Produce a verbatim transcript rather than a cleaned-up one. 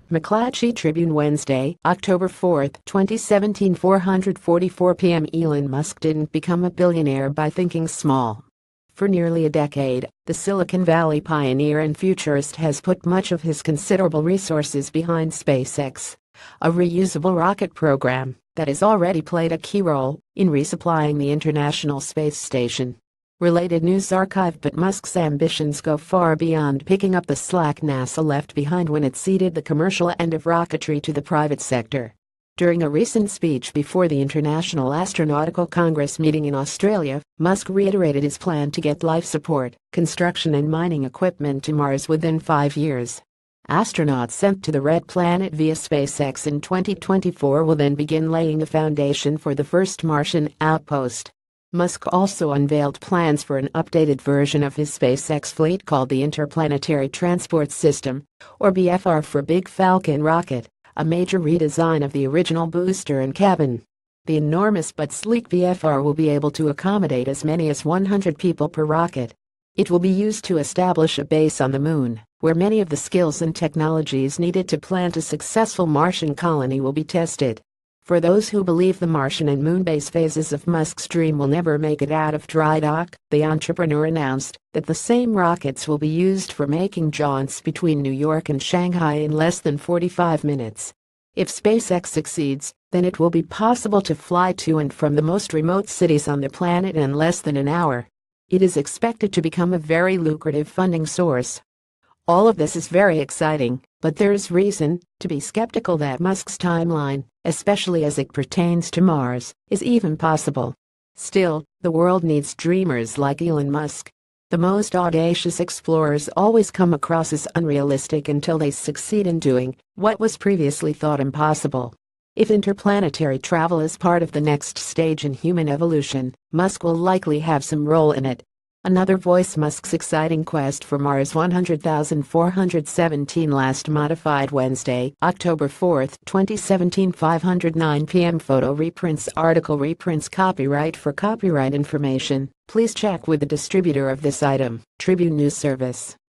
McClatchy Tribune Wednesday, October fourth, twenty seventeen four forty-four p m Elon Musk didn't become a billionaire by thinking small. For nearly a decade, the Silicon Valley pioneer and futurist has put much of his considerable resources behind SpaceX, a reusable rocket program that has already played a key role in resupplying the International Space Station. Related news archive. But Musk's ambitions go far beyond picking up the slack NASA left behind when it ceded the commercial end of rocketry to the private sector. During a recent speech before the International Astronautical Congress meeting in Australia, Musk reiterated his plan to get life support, construction and mining equipment to Mars within five years. Astronauts sent to the Red Planet via SpaceX in twenty twenty-four will then begin laying the foundation for the first Martian outpost. Musk also unveiled plans for an updated version of his SpaceX fleet called the Interplanetary Transport System, or B F R for Big Falcon rocket, a major redesign of the original booster and cabin. The enormous but sleek B F R will be able to accommodate as many as one hundred people per rocket. It will be used to establish a base on the moon, where many of the skills and technologies needed to plant a successful Martian colony will be tested. For those who believe the Martian and moon base phases of Musk's dream will never make it out of dry dock, the entrepreneur announced that the same rockets will be used for making jaunts between New York and Shanghai in less than forty-five minutes. If SpaceX succeeds, then it will be possible to fly to and from the most remote cities on the planet in less than an hour. It is expected to become a very lucrative funding source. All of this is very exciting, but there is reason to be skeptical that Musk's timeline, especially as it pertains to Mars, is even possible. Still, the world needs dreamers like Elon Musk. The most audacious explorers always come across as unrealistic until they succeed in doing what was previously thought impossible. If interplanetary travel is part of the next stage in human evolution, Musk will likely have some role in it. Another voice. Musk's exciting quest for Mars one hundred thousand four hundred seventeen last modified Wednesday, October fourth, twenty seventeen five oh nine p m Photo reprints. Article reprints. Copyright. For copyright information, please check with the distributor of this item, Tribune News Service.